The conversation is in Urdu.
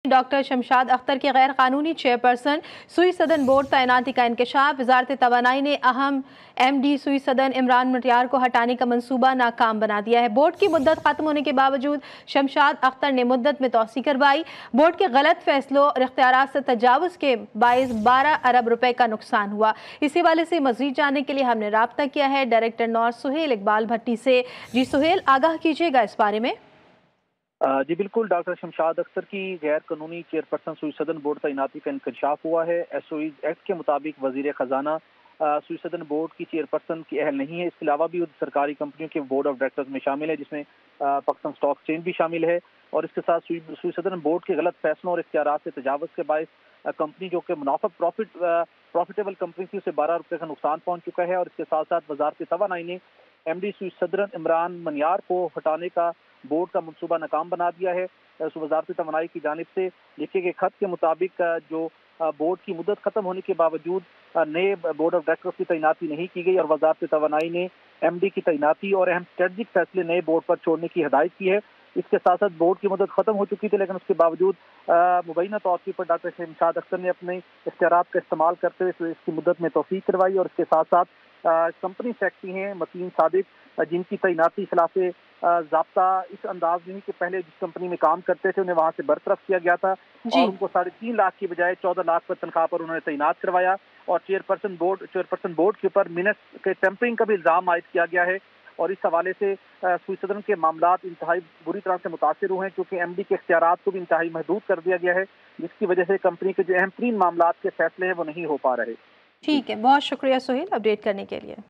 ڈاکٹر شمشاد اختر کے غیر قانونی چیئرپرسن سوئی سدن بورڈ تعیناتی کا انکشاف۔ وزارت توانائی نے اہم ایم ڈی سوئی سدن عمران منیار کو ہٹانے کا منصوبہ ناکام بنا دیا ہے۔ بورڈ کی مدت ختم ہونے کے باوجود شمشاد اختر نے مدت میں توسیع کروائی۔ بورڈ کے غلط فیصلوں اور اختیارات سے تجاوز کے باعث 12 ارب روپے کا نقصان ہوا۔ اسی حوالے سے مزید جاننے کے لیے ہم نے رابطہ کیا ہے ڈائریکٹر نارتھ سہیل اقبال بھٹی سے۔ جی سہیل، آگاہ کیجیے گا اس بارے میں۔ جی بالکل، ڈاکٹر شمشاد اختر کی غیر قانونی چیئرپرسن سوئی سدن بورڈ تعیناتی کا انکشاف ہوا ہے۔ ایس او ایز ایکٹ کے مطابق وزیر خزانہ سوئی سدن بورڈ کی چیئرپرسن کی اہل نہیں ہے۔ اس کے علاوہ بھی سرکاری کمپنیوں کے بورڈ آف ڈائریکٹرز میں شامل ہے، جس میں پاکستان اسٹاک ایکسچینج بھی شامل ہے، اور اس کے ساتھ سوئی سدن بورڈ کے غلط فیصلوں اور اختیارات سے تجاوز کے باعث کمپنی جو کہ منافع پروفیٹیبل کمپنی تھی اسے 12 روپے کا نقصان پہنچ چکا ہے۔ اور اس کے ساتھ ساتھ وزارت توانائی نے ایم ڈی سوئی سدن عمران منیار کو ہٹانے کا بورڈ کا منصوبہ ناکام بنا دیا ہے۔ وزارت توانائی کی جانب سے لکھے گئے خط کے مطابق جو بورڈ کی مدت ختم ہونے کے باوجود نئے بورڈ آف ڈائریکٹرز کی تعیناتی نہیں کی گئی، اور وزارت توانائی نے ایم ڈی کی تعیناتی اور اہم اسٹریٹجک فیصلے نئے بورڈ پر چھوڑنے کی ہدایت کی ہے۔ اس کے ساتھ ساتھ بورڈ کی مدت ختم ہو چکی تھی، لیکن اس کے باوجود مبینہ طور پر ڈاکٹر شمشاد اختر نے اپنے اختیارات کا استعمال کرتے ہوئے اس کی مدت میں توسیع کروائی، اور اس کے ساتھ ساتھ کمپنی سیکرٹری ہیں متین صادق، جن کی تعیناتی خلاف ضابطہ اس انداز میں کہ پہلے جس کمپنی میں کام کرتے تھے انہیں وہاں سے برطرف کیا گیا تھا، اور ان کو 3.5 لاکھ کی بجائے 14 لاکھ پر تنخواہ پر انہوں نے تعینات کروایا، اور چیئرپرسن بورڈ کے اوپر منٹس کے ٹیمپرنگ کا بھی الزام عائد کیا گیا ہے۔ اور اس حوالے سے سوئی سدن کے معاملات انتہائی بری طرح سے متاثر ہوئے ہیں، کیونکہ ایم ڈی کے اختیارات کو بھی انتہائی محدود کر دیا گیا ہے، جس کی وجہ سے کمپنی کے جو اہم ترین معاملات کے فیصلے ہیں وہ نہیں ہو پا رہے۔ ٹھیک ہے، بہت شکریہ سہیل اپڈیٹ کرنے کے لیے۔